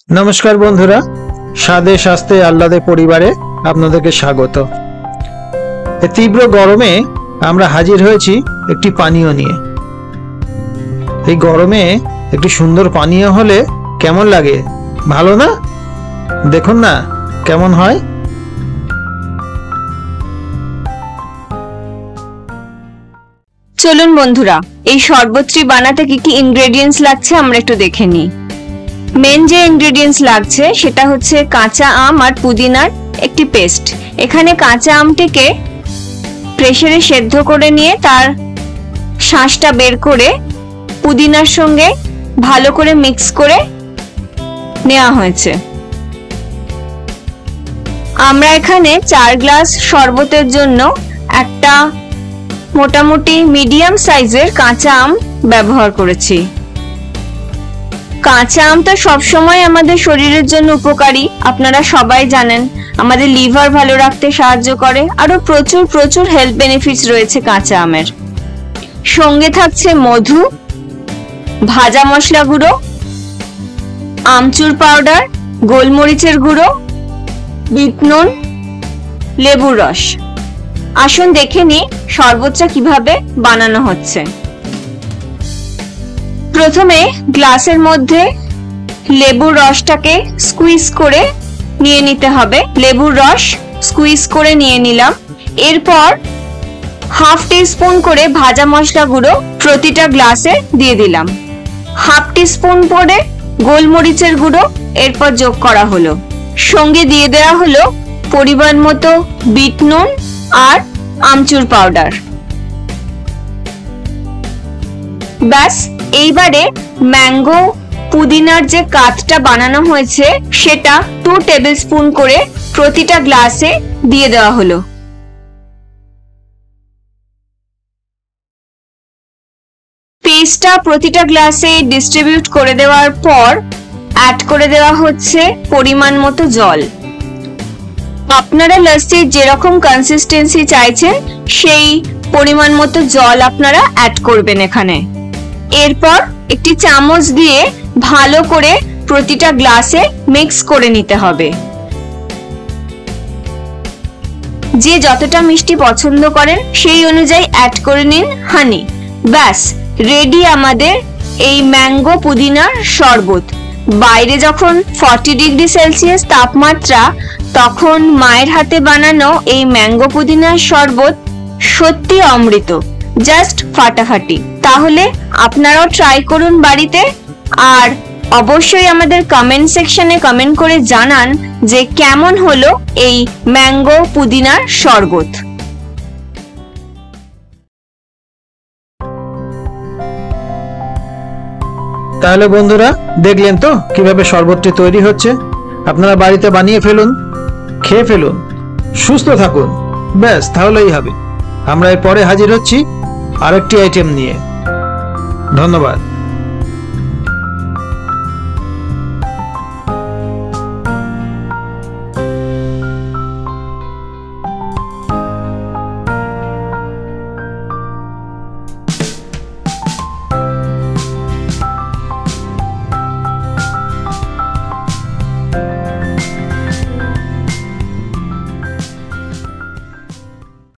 नमस्कार बंधुरा स्वादे स्वास्थ्य आह्लादे परिवारे आपनादेरके स्वागत। तीव्र गरमे आमरा हाजिर हয়েছি একটি পানীয় নিয়ে। এই গরমে একটি সুন্দর পানীয় হলে কেমন লাগে, ভালো না? দেখুন না কেমন হয়। চলুন বন্ধুরা, এই শরবতটি বানাতে কি কি ইনগ্রেডিয়েন্টস লাগছে আমরা একটু দেখে নিই। মেন যে ইনগ্রেডিয়েন্টস লাগছে সেটা হচ্ছে কাঁচা আম আর পুদিনার একটি পেস্ট। এখানে কাঁচা আমটিকে প্রেসারে সেদ্ধ করে নিয়ে তার শাঁসটা বের করে পুদিনার সঙ্গে ভালো করে মিক্স করে নেওয়া হয়েছে। আমরা এখানে 4 গ্লাস শরবতের জন্য একটা মোটামুটি মিডিয়াম সাইজের কাঁচা আম ব্যবহার করেছি। কাঁচা আমটা সবসময় আমাদের শরীরের জন্য উপকারী, আপনারা সবাই জানেন। আমাদের লিভার ভালো রাখতে সাহায্য করে, আরো প্রচুর প্রচুর হেলথ বেনিফিটস রয়েছে কাঁচা আমের। সঙ্গে থাকছে মধু, ভাজা মশলা গুঁড়ো, আমচুর পাউডার, গোলমরিচের গুঁড়ো, বিট নুন, লেবুর রস। আসুন দেখে নিই শরবতটা কিভাবে বানানো হচ্ছে। প্রথমে গ্লাসের মধ্যে লেবুর রসটাকে স্কুইজ করে নিয়ে নিতে হবে। লেবুর রস স্কুইজ করে নিয়ে নিলাম। এরপর হাফ টিস্পুন করে ভাজা মশলা গুঁড়ো প্রতিটা গ্লাসে দিয়ে দিলাম। হাফ টিস্পুন করে গোলমরিচের গুঁড়ো এরপর যোগ করা হলো। সঙ্গে দিয়ে দেওয়া হলো পরিমাণ মতো বিট নুন আর আমচুর পাউডার। ব্যাস, এইবারে ম্যাঙ্গো পুদিনার যে কাতটা বানানো হয়েছে সেটা 2 টেবিলস্পুন করে প্রতিটা গ্লাসে দিয়ে দেওয়া হলো। পেস্টটা প্রতিটা গ্লাসে ডিস্ট্রিবিউট করে দেওয়ার পর অ্যাড করে দেওয়া হচ্ছে পরিমাণ মতো জল। আপনারা লস্যির যেরকম কনসিস্টেন্সি চাইছেন সেই পরিমাণ মতো জল আপনারা অ্যাড করবেন এখানে। এরপর একটি চামচ দিয়ে ভালো করে প্রতিটা গ্লাসে মিক্স করে নিতে হবে। যে যতটা মিষ্টি পছন্দ করেন সেই অনুযায়ী অ্যাড করে নিন হানি। ব্যাস রেডি আমাদের এই ম্যাঙ্গো পুদিনার শরবত। বাইরে যখন 40 ডিগ্রি সেলসিয়াস তাপমাত্রা, তখন মায়ের হাতে বানানো এই ম্যাঙ্গো পুদিনার শরবত সত্যি অমৃত, জাস্ট ফাটাফাটি। তাহলে আপনারাও ট্রাই করুন বাড়িতে, আর অবশ্যই আমাদের কমেন্ট সেকশনে কমেন্ট করে জানান যে কেমন হলো এই ম্যাঙ্গো পুদিনার শরবত। তাহলে বন্ধুরা দেখলেন তো কিভাবে শরবতটি তৈরি হচ্ছে। আপনারা বাড়িতে বানিয়ে ফেলুন, খেয়ে ফেলুন, সুস্থ থাকুন, ব্যাস তাহলেই হবে। আমরা এরপরে হাজির হচ্ছি আরেকটি আইটেম নিয়ে। ধন্যবাদ।